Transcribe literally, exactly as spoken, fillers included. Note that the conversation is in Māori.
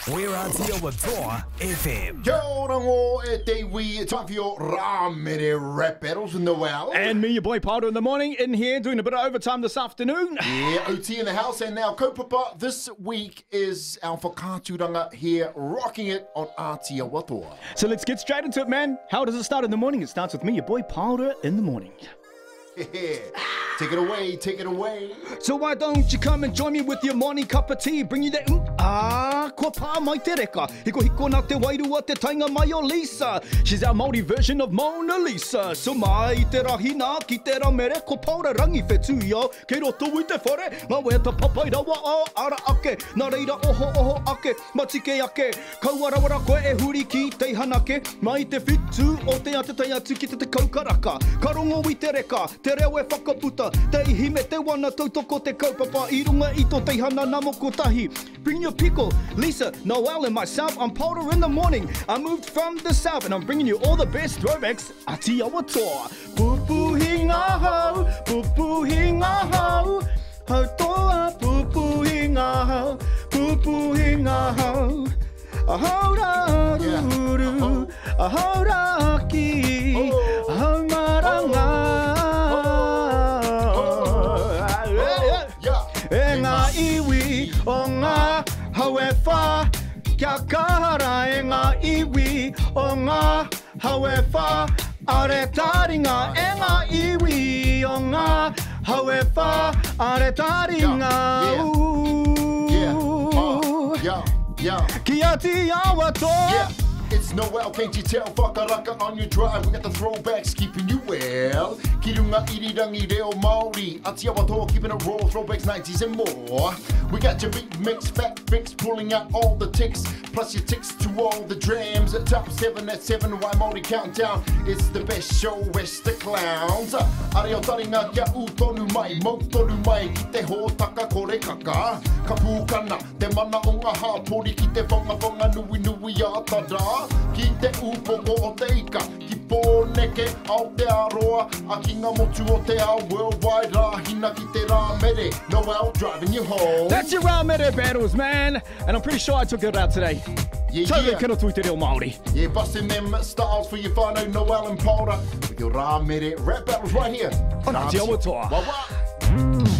We're Aotearoa F M. Kia ora ngō e te iwi, time for your Ramere Rap Battles with Noel. And me, your boy Paora in the morning, in here doing a bit of overtime this afternoon. Yeah, O T in the house. And now, kaupapa, this week is our whakāturanga here, rocking it on Aotearoa. So let's get straight into it, man. How does it start in the morning? It starts with me, your boy Paora in the morning. Take it away, take it away. So why don't you come and join me with your morning cup of tea? Bring you that mm, ah, kua pā mai te reka. Hiko hiko nā te wairua te tainga mai o Lisa. She's our Māori version of Mona Lisa. So mai te rahina ki te ramere ko Paora rangi whetū yo. Kei roto i te whare, ngā wea ta papai rawa o ara ake. Nā reira oho oho ake, matike ake. Kauarawara koe e huri ki te hanake. Mai te whitu o te atatai atu ki te te kaukaraka. Karongo i te reka, te reo e whakaputa. Te ihi me te wana tautoko te kaupapa I runga I tō teihana nā moko tahi. Bring your pickle, Lisa, Noel and myself. I'm Paora in the morning. I moved from the south and I'm bringing you all the best throwbacks. Aotearoa. Pupu hinga ho, pupu hinga ho. Ho toa pupu hinga ho, pupu hinga ho. Ahora ruru, ahora ki, amaranga. E ngā iwi o ngā hauewha kia kahara. E ngā iwi o ngā hauewha are taringa. E ngā iwi o ngā hauewha are taringa. Yeah, uh, yeah, yeah. Kia te awa tō. Yeah. It's Noel, can't you tell? Whakaraka on your drive, we got the throwbacks keeping you well. Ki runga irirangi reo Māori, Aotearoa keeping it raw, throwbacks nineties and more. We got your beat mix, fat fix, pulling out all the ticks, plus your ticks to all the drams. At top seven at seven, why Māori countdown? It's the best show, West the Clowns. Areo taringa kia u tonu mai, mo tonu mai, ki te hōtaka kore kaka. Ka pūkana, te mana o ngā hāpori, ki te whonga whonga nui nui a tada. Ki te upoko o te ika, ki pōneke ao te aroa, a ki ngā motu o te ao worldwide rāhina ki te Ramere, Noel driving you home. That's your Ramere Battles, man. And I'm pretty sure I took it out today. Yeah, Totally yeah. kino tui te reo Māori. Yeah, busting them styles for your whānau, Noel and Paora, with your Ramere Rap Battles right here. On Aotearoa. Wa wa.